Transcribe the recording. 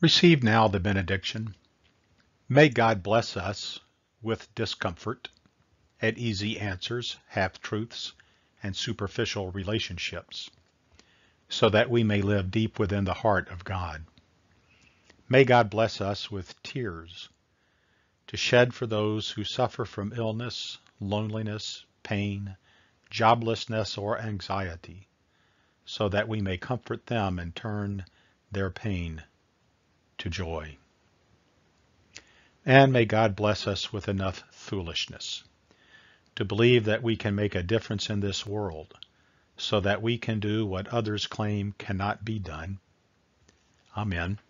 Receive now the benediction. May God bless us with discomfort at easy answers, half-truths, and superficial relationships, so that we may live deep within the heart of God. May God bless us with tears to shed for those who suffer from illness, loneliness, pain, joblessness, or anxiety, so that we may comfort them and turn their pain to joy. And may God bless us with enough foolishness to believe that we can make a difference in this world, so that we can do what others claim cannot be done. Amen.